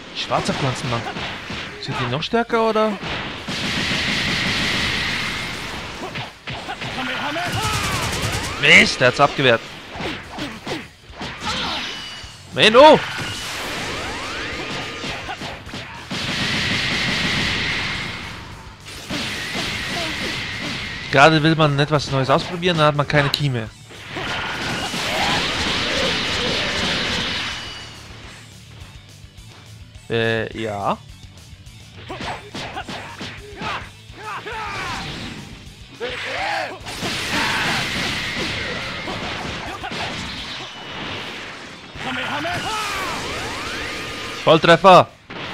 Schwarzer Pflanzenmann. Sind die noch stärker, oder? Mist, der hat's abgewehrt. Menno! Gerade will man etwas Neues ausprobieren, dann hat man keine Ki mehr. Ja. Volltreffer!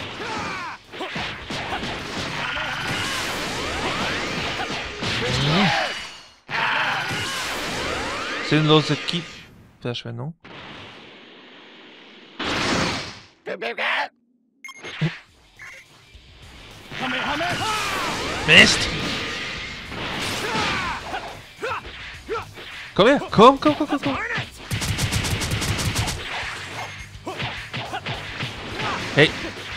Sinnlose Ki-Verschwendung. Mist! Komm her! Komm! Hey!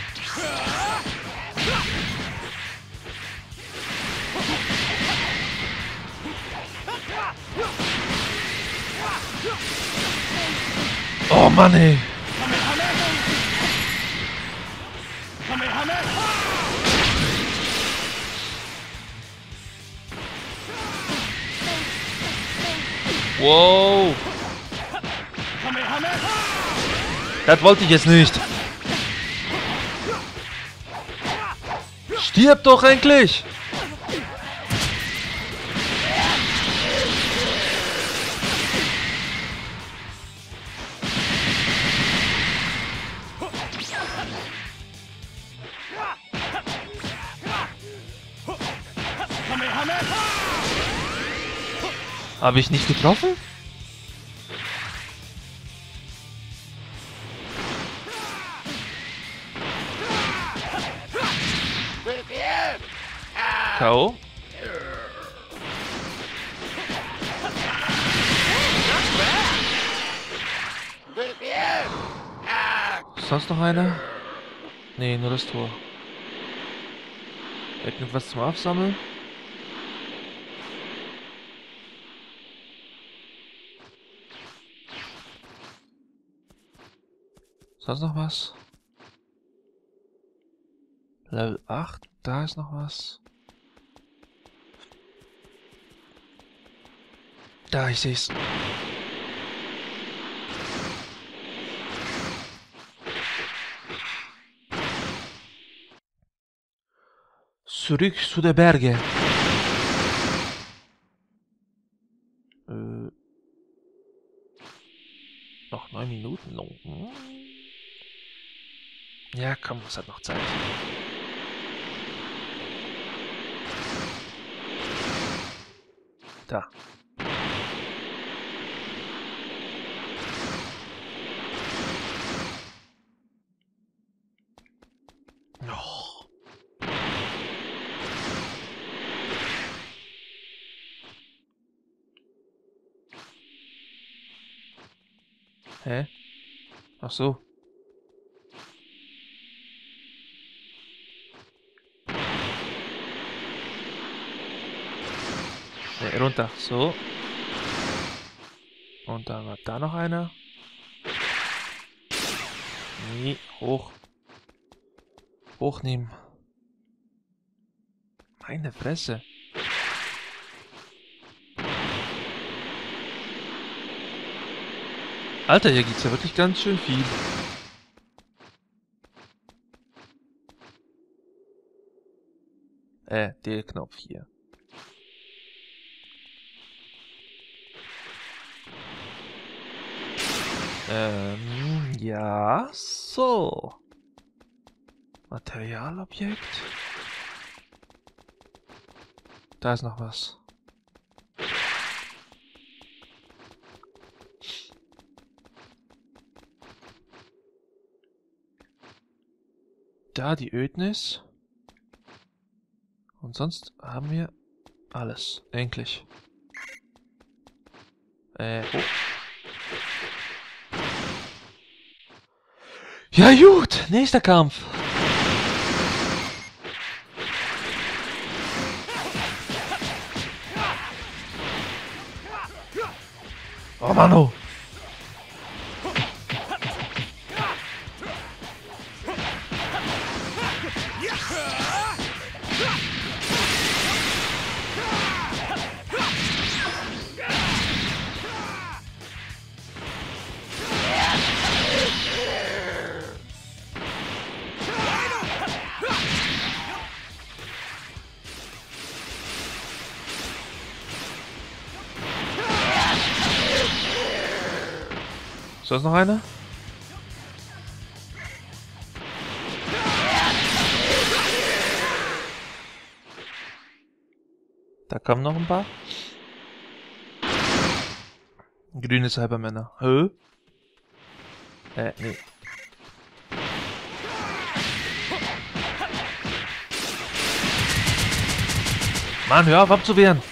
Oh Mann, ey! Wow! Das wollte ich jetzt nicht! Stirb doch endlich! Habe ich nicht getroffen? K.O. Sonst noch einer? Nee, nur das Tor. Irgendwas zum Aufsammeln? Sonst noch was? Level 8, da ist noch was. Da, ich seh's. Zurück zu den Bergen. Noch 9 Minuten. Ja, komm, es hat noch Zeit. Da. Oh. Hä? Ach so. Nee, runter. So. Und dann war da noch einer. Nee, hoch. Hochnehmen. Meine Fresse. Alter, hier gibt's ja wirklich ganz schön viel. Der Knopf hier. Ja, so. Materialobjekt. Da ist noch was. Da die Ödnis. Und sonst haben wir alles. Endlich. Hoch. Ja gut, nächster Kampf. Oh Mann, oh. So, ist noch einer? Da kommen noch ein paar. Grüne Cybermänner. Hä? Nee. Mann, hör auf abzuwehren.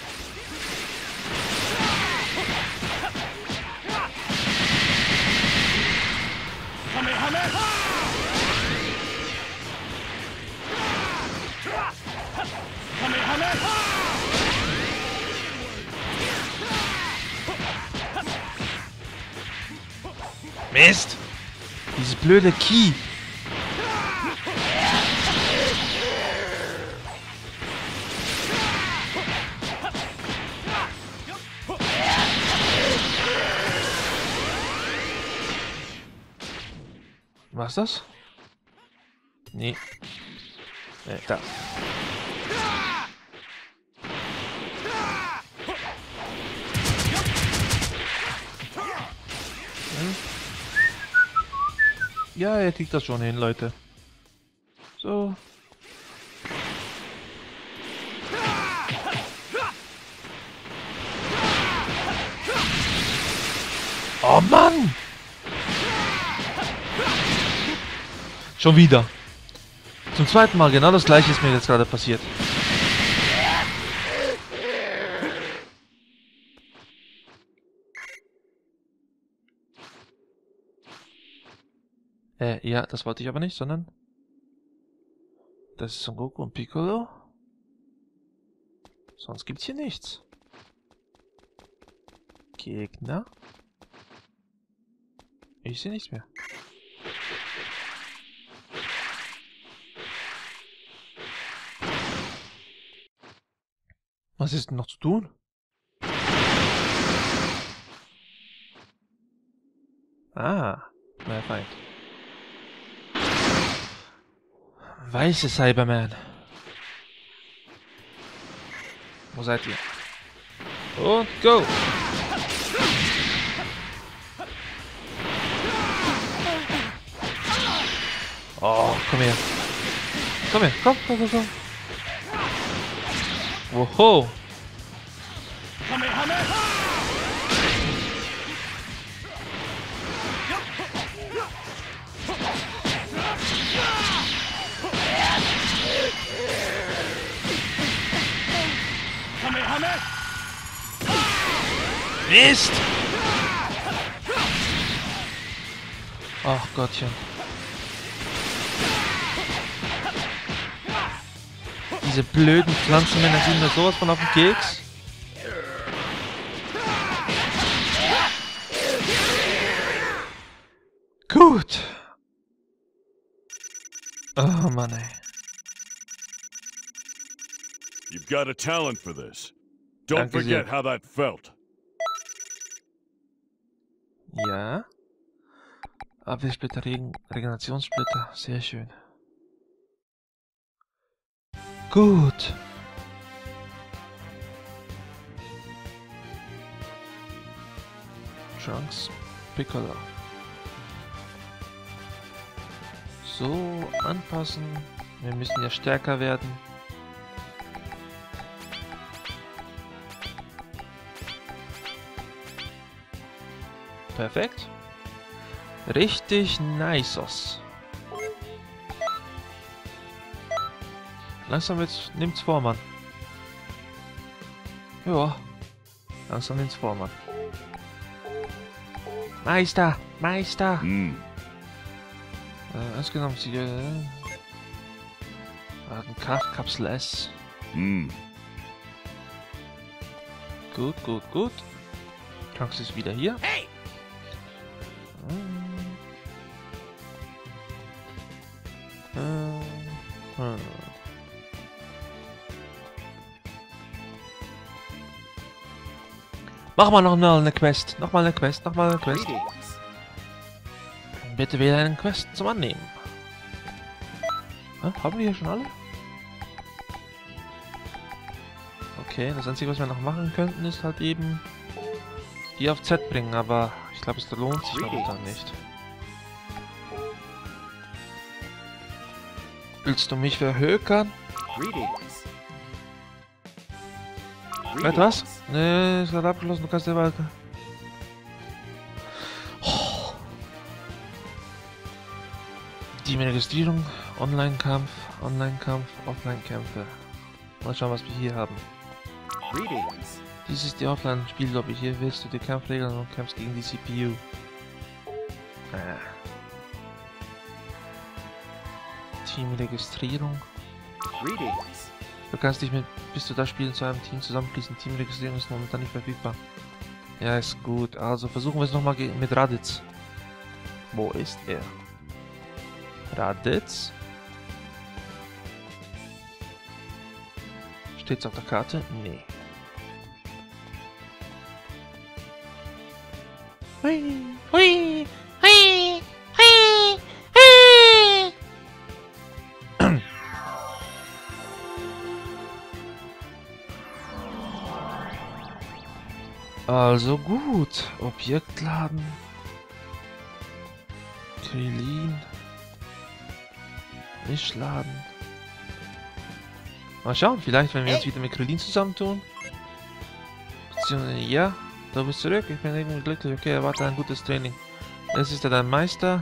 Mist! Dieses blöde Key! Was ist das? Nee. Da. Ja, er kriegt das schon hin, Leute. So. Oh Mann! Schon wieder. Zum zweiten Mal genau das gleiche ist mir jetzt gerade passiert. Ja, das wollte ich aber nicht, sondern... Das ist Son Goku und Piccolo. Sonst gibt's hier nichts. Gegner. Ich sehe nichts mehr. Was ist denn noch zu tun? Ah, neuer Feind. Weiße Cyberman. Wo seid ihr? Und go! Oh, komm her. Komm her, komm, komm, komm, komm. Woho! Mist! Ach Gottchen. Diese blöden Pflanzenmänner gehen mir sowas von auf den Keks. Gut. Oh Mann, ey. You've got a talent for this. Don't Danke sehr. forget how that felt. Ja. Abwehrsplitter, Regenerationssplitter. Sehr schön. Gut. Trunks, Piccolo. So, anpassen. Wir müssen ja stärker werden. Perfekt. Richtig nice. Langsam nimmt's vor, Mann. Ja. Langsam nimmt's vor, Mann. Meister! Meister! Insgesamt Siege. Kraftkapsel S. Gut, gut, gut. Trunks ist wieder hier. Hey! Mach mal noch mal eine Quest. Nochmal eine Quest. Nochmal eine Quest. Greetings. Bitte wähle einen Quest zum Annehmen. Haben wir hier schon alle? Okay, das Einzige, was wir noch machen könnten, ist halt eben die auf Z bringen, aber ich glaube, es lohnt sich momentan nicht. Willst du mich verhökern? Greetings. Warte, was? Nee, ist gerade abgeschlossen, du kannst ja weiter. Die Registrierung, Online-Kampf, Offline-Kämpfe. Mal schauen, was wir hier haben. Greetings. Dies ist die Offline-Spiellobby. Hier wählst du die Kampfregeln und kämpfst gegen die CPU. Teamregistrierung. Greetings. Du kannst dich mit bis zu das Spielen zu einem Team zusammenschließen. Teamregistrierung ist momentan nicht verfügbar. Ja, ist gut. Also versuchen wir es nochmal mit Raditz. Wo ist er? Raditz? Steht's auf der Karte? Nee. Hui, hui, hui, hui, hui. Also gut. Objektladen. Krillin. Mischladen. Mal schauen, vielleicht wenn wir uns wieder mit Krillin zusammentun. Beziehungsweise, ja, du bist zurück, ich bin irgendwie glücklich. Okay, erwarte ein gutes Training. Es ist ja dein Meister.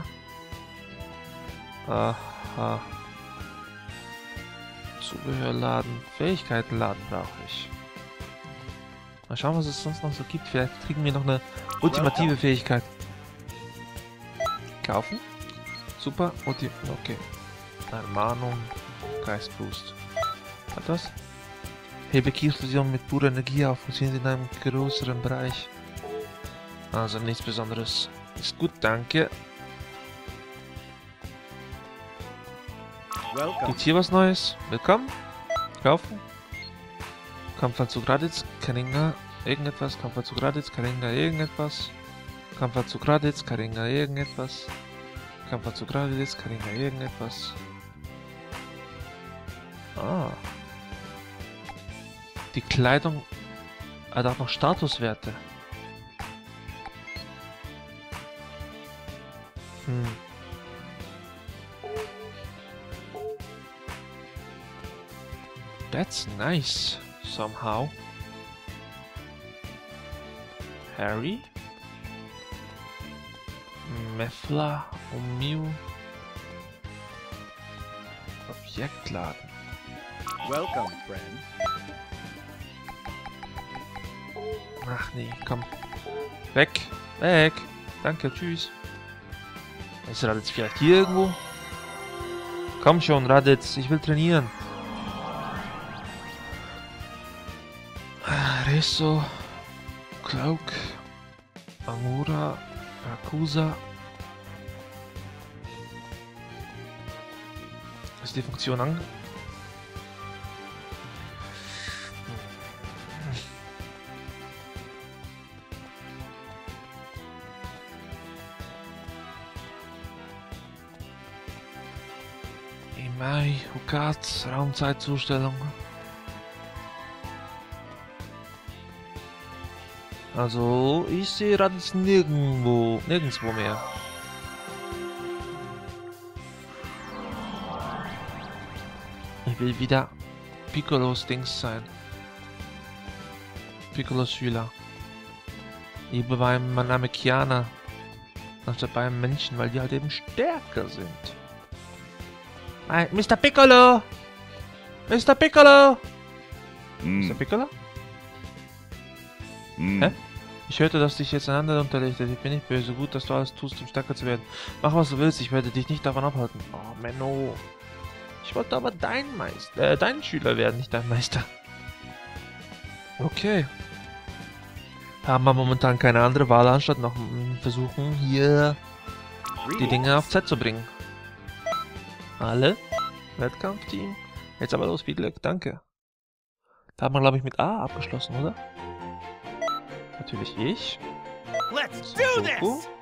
Aha. Zubehörladen, Fähigkeitenladen brauche ich. Mal schauen, was es sonst noch so gibt. Vielleicht kriegen wir noch eine ultimative Fähigkeit. Kaufen. Super. Okay. Ermahnung. Geistboost. Hat das? Hebe Key-Explosion mit purer Energie auf. Funktioniert in einem größeren Bereich. Also nichts Besonderes. Ist gut, danke. Welcome. Gibt's hier was Neues? Willkommen. Kaufen. Kampfanzug Raditz, Karinga, irgendetwas. Kampfanzug Raditz, Karinga, irgendetwas. Kampfanzug Raditz, Karinga, irgendetwas. Kampfanzug Raditz, Karinga, irgendetwas. Ah. Die Kleidung hat auch noch Statuswerte. That's nice, somehow. Harry? Mefla und Mew. Objektladen. Welcome, friend. Ach nee, komm. Weg. Weg. Danke, tschüss. Ist Raditz vielleicht hier irgendwo? Komm schon, Raditz, ich will trainieren. Reso, Cloak, Amura, Akusa. Ist die Funktion an? Imai, Hukat, Raumzeitzustellung. Also, ich sehe Raditz nirgendwo mehr. Ich will wieder Piccolos Dings sein. Piccolos Schüler. Lieber beim Namekianer. Anstatt beim Menschen, weil die halt eben stärker sind. Nein, Mr. Piccolo! Mr. Piccolo! Mr. Piccolo? Hä? Ich hörte, dass dich jetzt ein anderer unterrichtet. Ich bin nicht böse. Gut, dass du alles tust, um stärker zu werden. Mach, was du willst. Ich werde dich nicht davon abhalten. Oh, Menno. Ich wollte aber dein Meister, dein Schüler werden, nicht dein Meister. Okay. Haben wir momentan keine andere Wahl, anstatt noch versuchen, hier die Dinge auf Z zu bringen. Alle? Wettkampfteam? Jetzt aber los, viel Glück, danke. Da haben wir, glaube ich, mit A abgeschlossen, oder? Natürlich ich. Let's do Goku. this!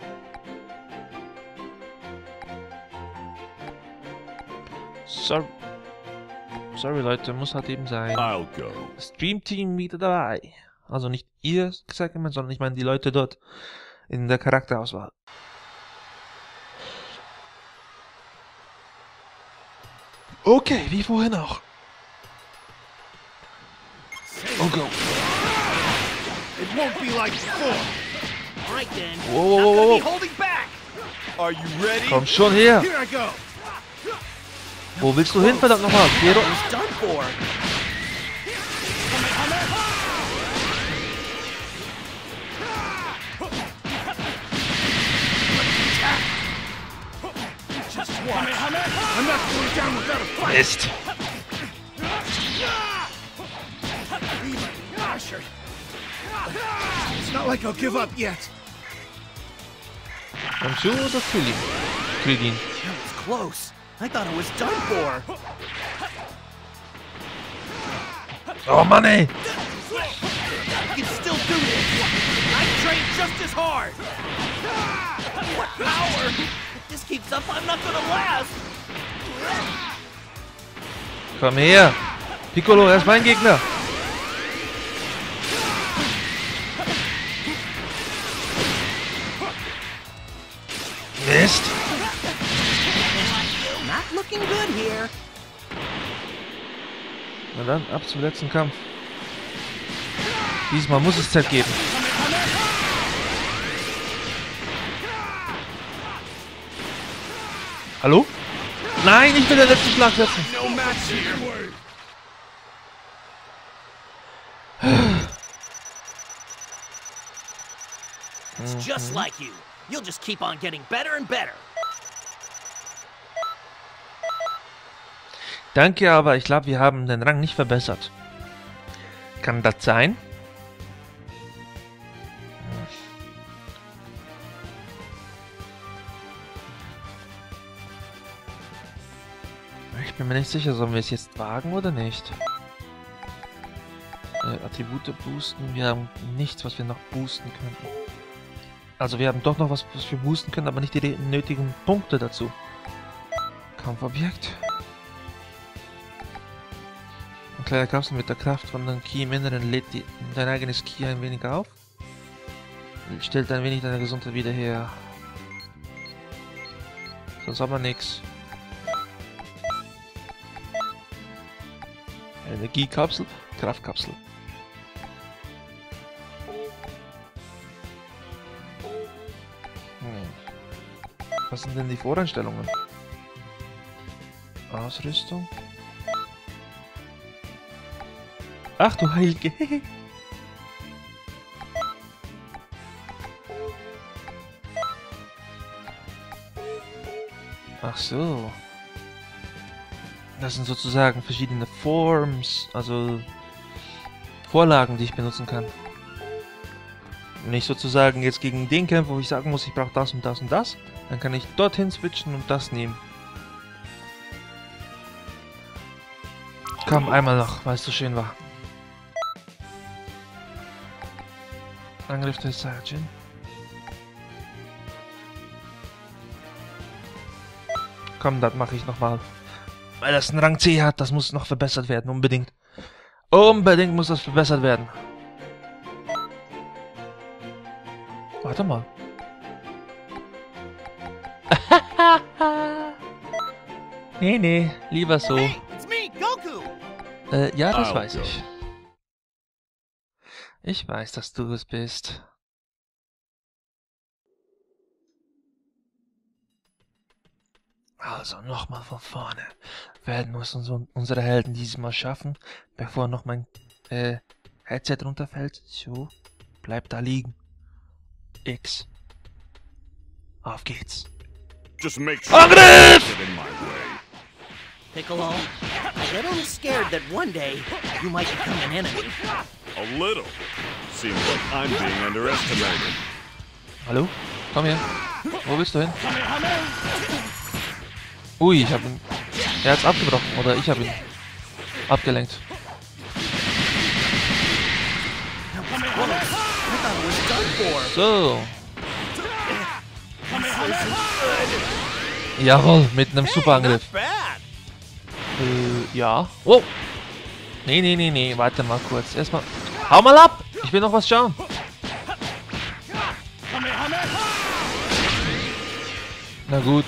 Sorry Leute, muss halt eben sein. I'll go. Stream Team wieder dabei. Also nicht ihr, sondern ich meine die Leute dort in der Charakterauswahl. Okay, wie vorhin auch. Oh go. It won't be like before. All right then. Whoa, whoa, whoa, whoa. Not gonna be holding back. Are you ready? Komm schon her. Here I go. Wo willst du hin, verdammt nochmal? Piero? It's done for. Just watch. I'm not going down without a fight. Mist. It's not like I'll give up yet. Komm schon oder Krillin? Krillin. That was close. I thought it was done for. Oh Mann ey! You can still do this. I trained just as hard. What power? If this keeps up, I'm not gonna last. Komm her! Piccolo, er ist mein Gegner! Mist! Not looking good here. Na dann, ab zum letzten Kampf. Diesmal muss es Zeit geben. Hallo? Nein, ich will den letzten Schlag setzen. No match here. It's just like you. You'll just keep on getting better and better. Danke, aber ich glaube, wir haben den Rang nicht verbessert. Kann das sein? Ich bin mir nicht sicher, sollen wir es jetzt wagen oder nicht? Attribute boosten. Wir haben nichts, was wir noch boosten könnten. Also wir haben doch noch was wir boosten können, aber nicht die nötigen Punkte dazu. Kampfobjekt. Ein kleiner Kapsel mit der Kraft von deinem Ki im Inneren lädt dein eigenes Ki ein wenig auf. Stellt ein wenig deine Gesundheit wieder her. Sonst haben wir nichts. Energiekapsel, Kraftkapsel. Was sind denn die Voreinstellungen? Ausrüstung. Ach du Heilige. Ach so. Das sind sozusagen verschiedene Forms, also Vorlagen, die ich benutzen kann. Wenn ich sozusagen jetzt gegen den kämpfe, wo ich sagen muss, ich brauche das und das und das, dann kann ich dorthin switchen und das nehmen. Komm, einmal noch, weil es so schön war. Angriff des Saiyajin. Komm, das mache ich nochmal. Weil das einen Rang C hat, das muss noch verbessert werden, unbedingt. Unbedingt muss das verbessert werden. Warte mal. Nee, lieber so. Hey, it's me, Goku. Ja, das I'll weiß go. ich. Ich weiß, dass du es bist. Also nochmal von vorne. Werden unsere Helden dieses Mal schaffen, bevor noch mein Headset runterfällt? So, bleib da liegen. X. Auf geht's. Just make sure Angriff! you get in my way. Piccolo, I get a little scared that one day you might become an enemy. A little. Seems like I'm being underestimated. Hallo? Komm her. Wo willst du hin? Ui, ich hab ihn... Er hat's abgebrochen. Oder ich hab ihn abgelenkt. So. Jawohl, mit einem Superangriff. Not bad. Ja. Oh. Nee. Warte mal kurz. Erstmal... Hau mal ab! Ich will noch was schauen. Na gut.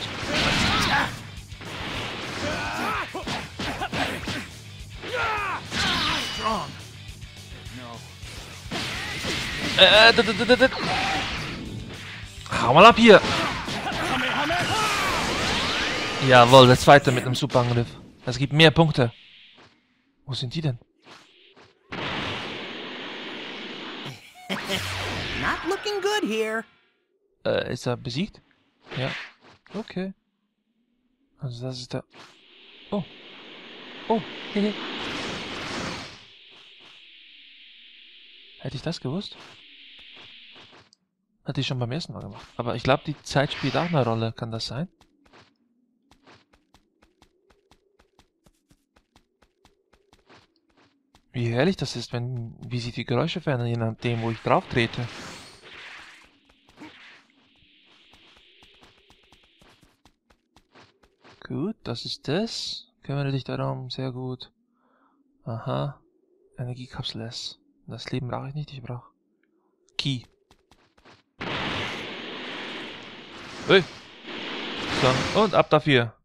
Strong. No. Hau mal ab hier! Jawohl, der zweite mit einem Superangriff. Das gibt mehr Punkte. Wo sind die denn? Not looking good here. Ist er besiegt? Ja. Okay. Also das ist der... Oh. Oh, hehe. Hätte ich das gewusst? Hatte ich schon beim ersten Mal gemacht. Aber ich glaube, die Zeit spielt auch eine Rolle. Kann das sein? Wie herrlich das ist, wie sich die Geräusche verändern, je nachdem, wo ich drauf trete. Gut, das ist das. Kümmere dich darum, sehr gut. Aha. Energiekapsel S. Das Leben brauche ich nicht, ich brauche Key. Hey. So, und ab dafür.